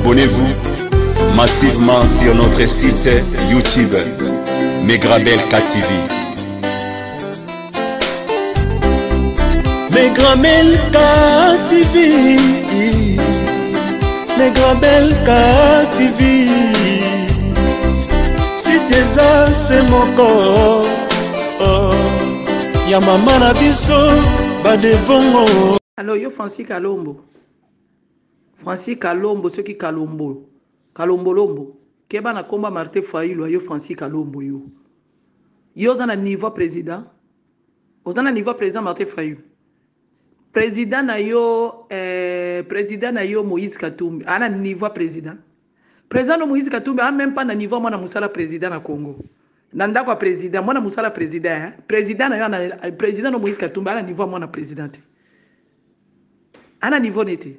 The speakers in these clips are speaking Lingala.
Abonnez-vous massivement sur notre site YouTube Megrabelka TV. Megrabelka TV, Megrabelka TV. Si tu es là, c'est mon corps. Ya mama na biso ba devant. Alors yo Francis Kalombo. Francis Kalombo ceux qui Kalombo. Kalombolombo. Keba na komba Martin Fayulu yo Francis Kalombo yo. Yo za na niveau président. Ozana niveau président Martin Fayulu. Président na yo Moïse Katumbi. Ana niveau président. Président no Moïse Katumbi a même pas na niveau mwana musala président na Congo. Nanda kwa président mwana musala président président na yo na président no Moïse Katumbi ana niveau mwana président. Ana niveau nete.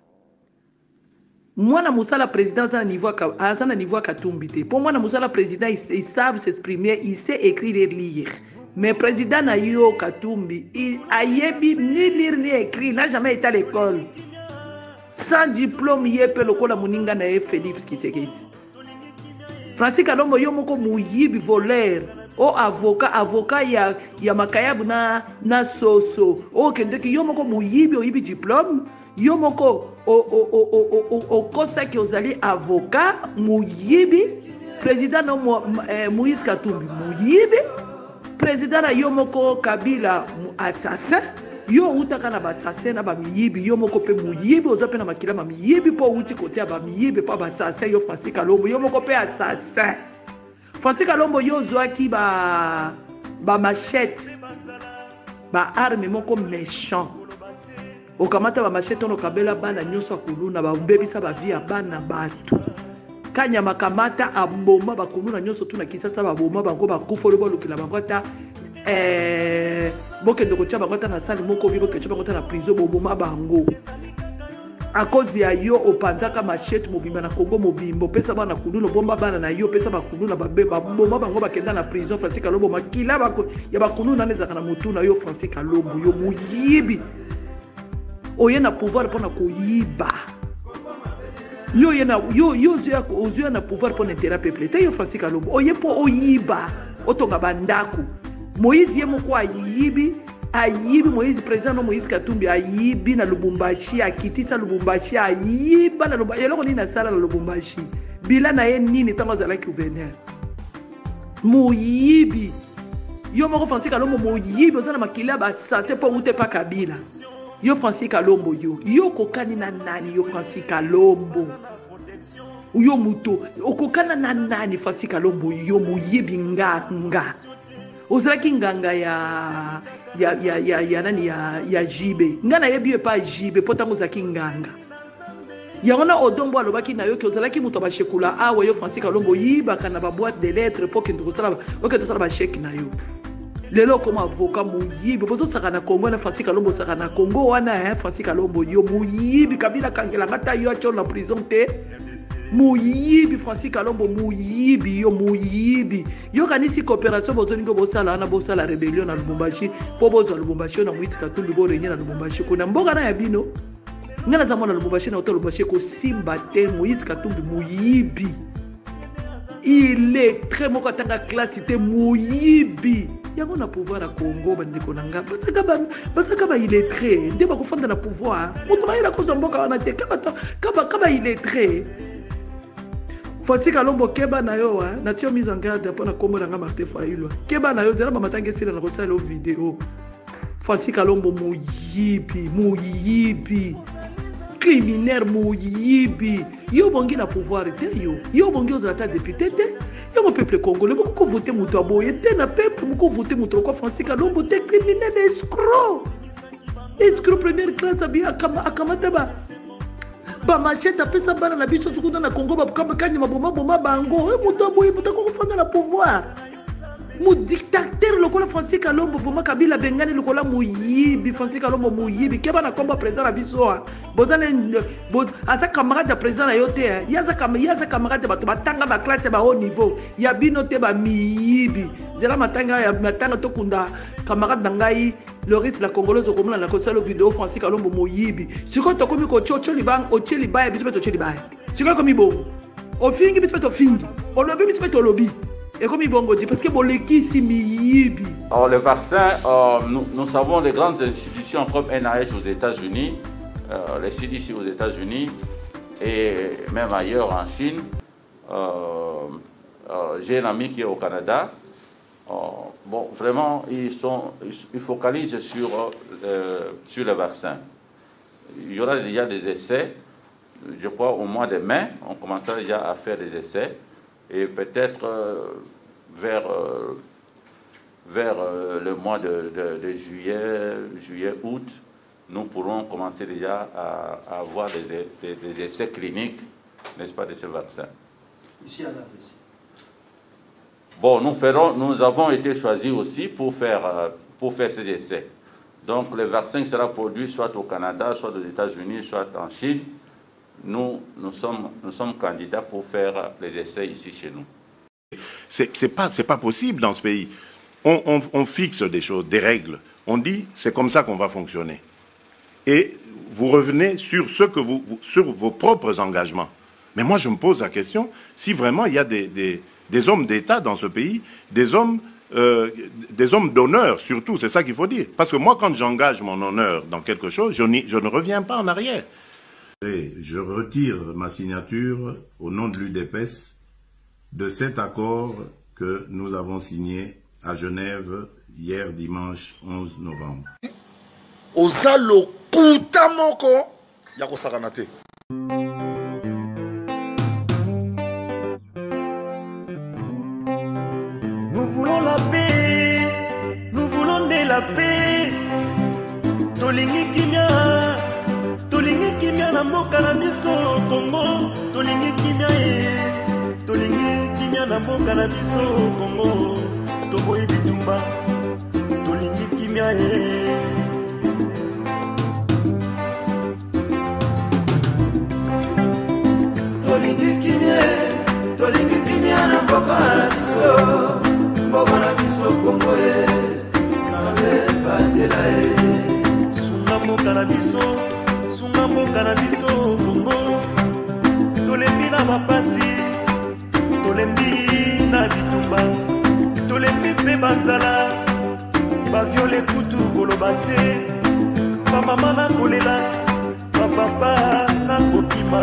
Mwana musala président ana niveau Katumbi te. Pour mwana musala président ils savent s'exprimer, il sait écrire et lire. Mais président na yo Katumbi, il ayebi ni lire ni écrire, il n'a jamais été à l'école. Sans diplôme, il peut le kola muninga na Félix Tshisekedi. Francis Kalombo yo moko muyibi voleur. O avocat ya makayabu na soso. O kendeki yo moko muyibi oyibi diplôme. Yo moko o kosa ki ozali avocat muyibi. Président no Moïse Katumbi muyibi. Président na yo moko Kabila assassin. Yo utaka na basase na ba miyibi yo moko pe muyibi ozape na makila ma miyibi po uti kote ba miyibi pa basase yo Francis Kalombo yo moko pe assassin. Francis Kalombo yo zwaki ba machette ba arme moko méchant. Okamata ba machette ono kabela bana nyoso kuluna ba mbebisa ba via bana batu. Kanya makamata aboma ba kuluna nyoso tuna kisasa ba boma bango ba kufolo ba lukila bangota boke ndoko tshaba ngota na sali moko bibo ke tshaba ngota na prison boboma bango a cause ya yo opanzaka machette mobimba na Congo mobimbo pesa bana kuluno bomba bana na yo pesa ba kuluna ba boma bango bakenda na prison. Francis Kalombo makila bako ya ba kuluna nezaka na mutu na yo Francis Kalombo yo muyibi oye na pouvoir pona koyiba yo ozyo na pouvoir pona intérêt peuple te yo Francis Kalombo oye po oyiba otonga bandako. Moïse yemoko ayibi Moïse président no Moïse Katumbi ayibi na Lubumbashi akitisa Lubumbashi ayiba na Lubumbashi eloko nini na sala na Lubumbashi bila na ye nini tango zala gouverneur moyibi yo moko Francis Kalombo moyibi ozana makila ba sase po ute pa Kabila yo Francis Kalombo yo kokani na nani yo Francis Kalombo yo muto okokana na nani Francis Kalombo yo moyibi nga ozalaki nganga ya nani ya jibe ngana yebi pa jibe potango zaki nganga yangona odombo alobaki na yo ki ozalaki muto ba shekula awa yo Francis Kalombo yibaka na ba boîte de lettres pour que ndosala ba chèque na yo lelo comme avocat muyibi bozo saka na Congo na Francis Kalombo saka na Congo wana Francis Kalombo yo muyibi Kabila kangela ngata yo acho na prison te muyibi Francis Kalombo muyibi yo kanisi coopération bozoningo bosala na bosala rébellion na Lubumbashi po bozo Lubumbashi na Moïse Katumbi bo renye na Lubumbashi kuna mboka na ya bino ngana za mwana Lubumbashi na hotel Lubumbashi ko simba te Moïse Katumbi muyibi il est très moko tanga classe te muyibi yango na pouvoir à Congo bandeko nanga basaka ba il est très ndeba kufanda na pouvoir mutu na ila ko mboka wana te kaba il est très Francis Kalombo keba na yo na tio mise en garde pour na kombo na Martin Fayulu keba na yo zela ba matanga sila na kosala vidéo Francis Kalombo muyibi criminel muyibi yo bongi na pouvoir te yo bongi ozata député te yo mo peuple congolais beaucoup voter mutu aboye te na peuple beaucoup voter mutu ko Francis Kalombo te criminel escroc première classe abi akamata ba machette pesa bana na biso tukunda na Congo ba kanya maboma bango mutu aboye mutu ko fanga na pouvoir mu dictateur lokola Francis Kalombo voma Kabila bengani lokola muyibi Francis Kalombo muyibi keba na komba président na biso bozana asa camarade de président na yote yaza camarade bato batanga ba classe ba haut niveau ya bino te ba miyibi zela matanga tokunda camarade nangai Loris la congolaise komona na kosala vidéo Francis Kalombo muyibi siko tokomi ko chocho libang ocheli baya biso to cheli baya C'est quoi comme bon? Au fingi, tu fais au fingi. Au lobby, tu fais au lobby. Et comme bon, parce que bon, l'équipe, c'est miyibi. Alors, le vaccin, nous savons les grandes institutions comme NIH aux États-Unis, les CDC aux États-Unis et même ailleurs en Chine. J'ai un ami qui est au Canada. Bon, vraiment, ils focalisent sur le vaccin. Il y aura déjà des essais. Je crois au mois de mai, on commencera déjà à faire des essais. Et peut-être vers le mois de juillet, août, nous pourrons commencer déjà à avoir des essais cliniques, n'est-ce pas, de ce vaccin. Ici à la RDC. Bon, nous avons été choisis aussi pour faire ces essais. Donc, le vaccin sera produit soit au Canada, soit aux États-Unis, soit en Chine. Nous sommes candidats pour faire les essais ici chez nous. C'est pas possible dans ce pays. On fixe des choses, des règles. On dit, c'est comme ça qu'on va fonctionner. Et vous revenez sur sur vos propres engagements. Mais moi, je me pose la question, si vraiment il y a des hommes d'État dans ce pays, des hommes d'honneur surtout, c'est ça qu'il faut dire. Parce que moi, quand j'engage mon honneur dans quelque chose, je ne reviens pas en arrière. Et je retire ma signature au nom de l'UDPS de cet accord que nous avons signé à Genève hier dimanche 11 novembre. Ozalo kutamoko yako saranate. Nous voulons la paix, nous voulons de la paix. Tolingi kimia, tolingi kimia na mboka na biso Congo. Tolingi kimia tolingi kimia na mboka na biso Congo. Toboyi bitumba, tolingi kimia Tolingi kimia na mboka na biso Congo Nzambe batela sunga mboka na biso Congo. Tolembi na mapasi, tolembi na bitumba, tolembi mpe banzala, baviole kutu koloba te, bamama na kolela, bapapa na kokima.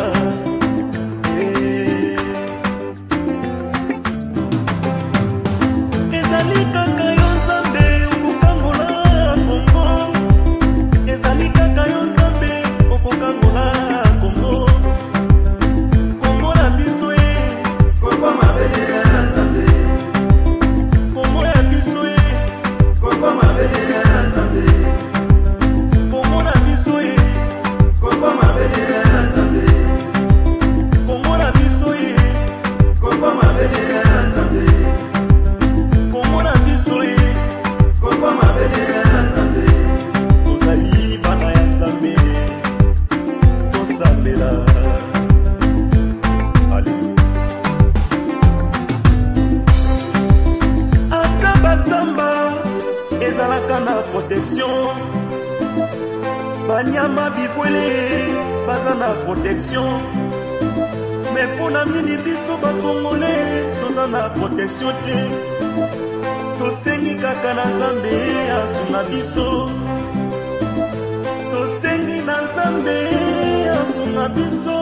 Ezali kaka yo Nzambe okokangola Congo. Ezali kaka yo Nzambe okokangola Congo. Congo na biso Congo mabele ya Nzambe. Congo ya biso Congo mabele ya Nzambe. Congo na biso Congo mabele ya Nzambe. Congo na biso Congo mabele ya Nzambe. Congo na biso Congo mabele ya Nzambe. tozali bana ya Nzambe, tosambela. Ata bazamba ezalaka na protection, banyama bibwele baza na protection, me mpona nini biso bakongole toza na protection te? Tosengi kaka na Nzambe asunga biso, tosengi na Nzambe asunga biso.